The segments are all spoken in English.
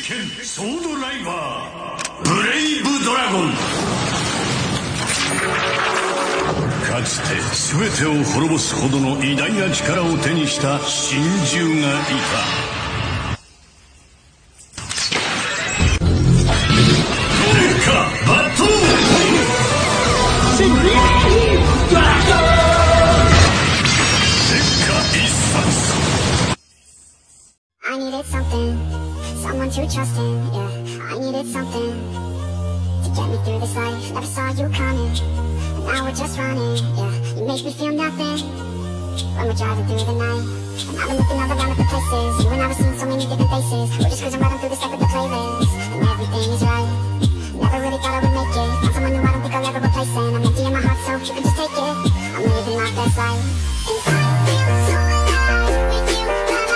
剣ソードライバーブレイブドラゴン。かつて全てを滅ぼすほどの偉大な力を手にした神獣がいた。 I needed something, someone to trust in, yeah. I needed something to get me through this life. Never saw you coming, and now we're just running, yeah. You make me feel nothing when we're driving through the night. And I've been looking all around at the places you and I have seen so many different faces. We're just cruising right on through the stuff with the playlist, and everything is right. Never really thought I would make it. Found someone new I don't think I'll ever replace it. I'm empty in my heart, so you can just take it. I'm living my best life, and I feel so alive with you.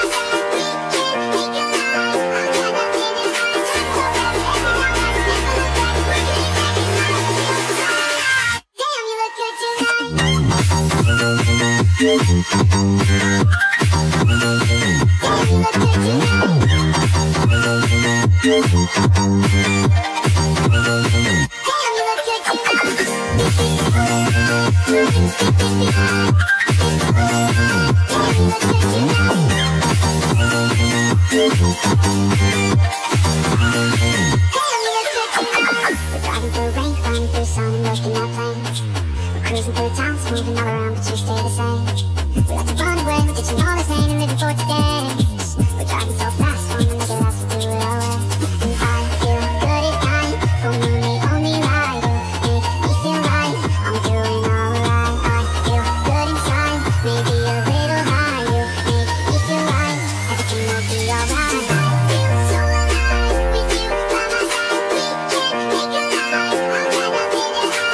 Cruising through towns, moving all around, but you stay the same. We like to run away, ditching all the pain and living for today. We're driving so fast, one another has to do it our way. And I feel good at night, full moon, the only light. You make me feel right, I'm doing alright. I feel good inside, maybe a little high. You make me feel right, everything will be alright. I feel so alive with you by my side. We can't make a lie, I'll never be this high.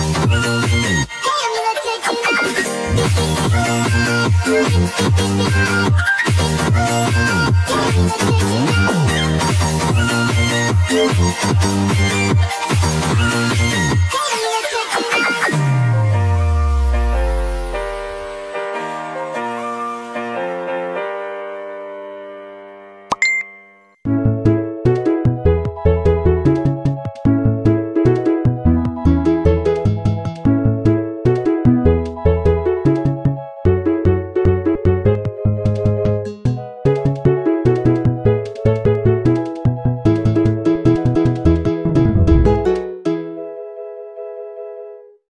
Damn, you look good tonight.